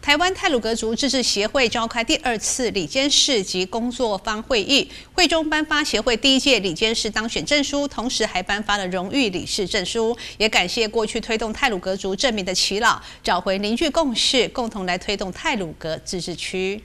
台湾太鲁阁族自治协会召开第2次理监事及工作坊会议，会中颁发协会第1届理监事当选证书，同时还颁发了荣誉理事证书，也感谢过去推动太鲁阁族正名的耆老，找回凝聚共识，共同来推动太鲁阁自治区。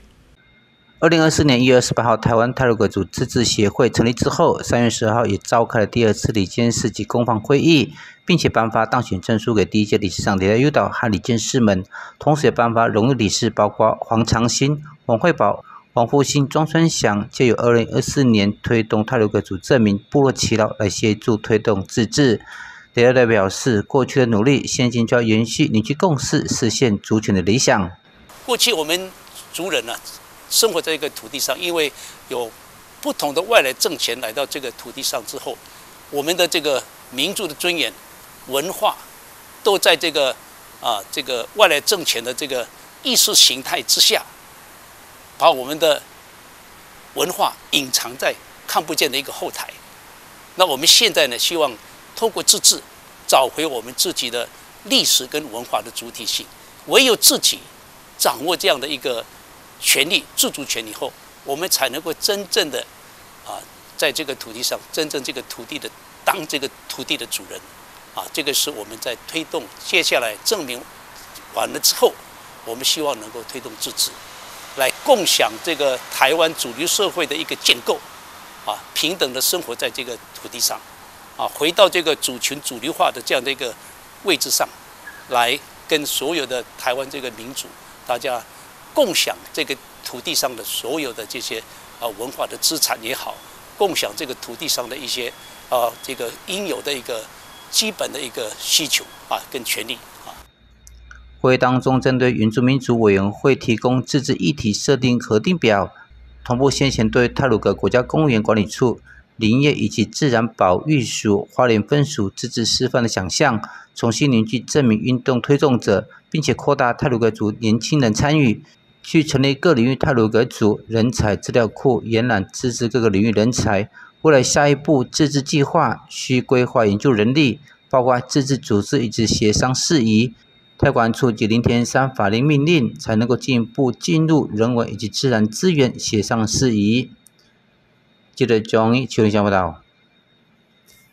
2024年1月28号，台湾太鲁阁族自治协会成立之后，3月10号也召开了第2次理监事及工坊会议，并且颁发当选证书给第1届理事长李来诱导和理监事们，同时也颁发荣誉理事，包括黄长兴、王惠宝、王复兴、庄春祥，借由2024年推动太鲁阁族正名部落耆老来协助推动自治。李来诱导表示，过去的努力，现今就要延续凝聚共识，实现族群的理想。 过去我们族人生活在一个土地上，因为有不同的外来政权来到这个土地上之后，我们的这个民族的尊严、文化，都在这个外来政权的这个意识形态之下，把我们的文化隐藏在看不见的一个后台。那我们现在呢，希望透过自治，找回我们自己的历史跟文化的主体性。唯有自己掌握这样的一个权利、自主权以后，我们才能够真正的在这个土地上，真正这个土地的当这个土地的主人这个是我们在推动。接下来证明完了之后，我们希望能够推动自治，来共享这个台湾主流社会的一个建构平等的生活在这个土地上回到这个主群主流化的这样的一个位置上，来跟所有的台湾这个民族大家共享这个土地上的所有的这些文化的资产也好，共享这个土地上的一些这个应有的一个基本的一个需求跟权利会议当中，针对原住民族委员会提供自治议题设定核定表，同步先前对太鲁阁国家公园管理处、林业以及自然保育署、花莲分署自治示范的想象，重新凝聚正名运动推动者，并且扩大太鲁阁族年轻人参与，去成立各领域太鲁阁族人才资料库，延揽自治各个领域人才。未来下一步自治计划需规划研究人力，包括自治组织以及协商事宜。太管处及林田山法令命令，才能够进一步进入人文以及自然资源协商事宜。记者钟一邱林报道。